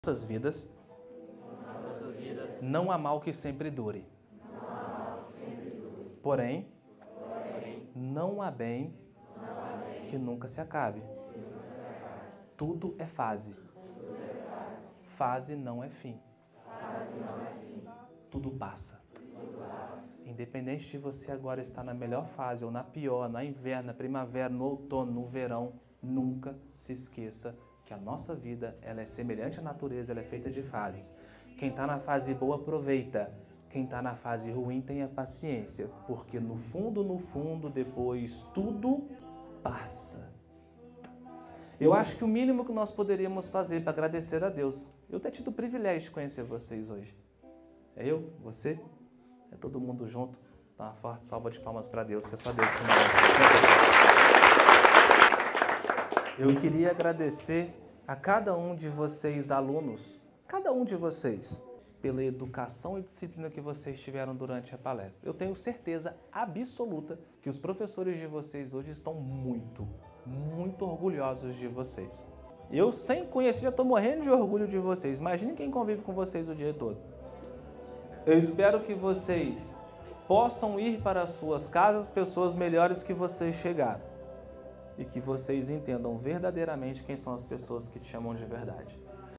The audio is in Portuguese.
nossas vidas, não há mal que sempre dure. Porém, não há bem que nunca se acabe. Tudo é fase. Fase não é fim. Tudo passa. Independente de você agora estar na melhor fase ou na pior, na inverno, na primavera, no outono, no verão, nunca se esqueça que a nossa vida ela é semelhante à natureza, ela é feita de fases. Quem está na fase boa, aproveita. Quem está na fase ruim, tenha paciência, porque no fundo, depois, tudo passa. Eu acho que o mínimo que nós poderíamos fazer para agradecer a Deus, eu tenho tido o privilégio de conhecer vocês hoje. É eu, você, é todo mundo junto. Dá uma forte salva de palmas para Deus, que é só Deus que merece. Eu queria agradecer a cada um de vocês, alunos, cada um de vocês, pela educação e disciplina que vocês tiveram durante a palestra. Eu tenho certeza absoluta que os professores de vocês hoje estão muito orgulhosos de vocês. Eu, sem conhecer, já estou morrendo de orgulho de vocês. Imagine quem convive com vocês o dia todo. Eu espero que vocês possam ir para as suas casas pessoas melhores que vocês chegaram. E que vocês entendam verdadeiramente quem são as pessoas que te chamam de verdade.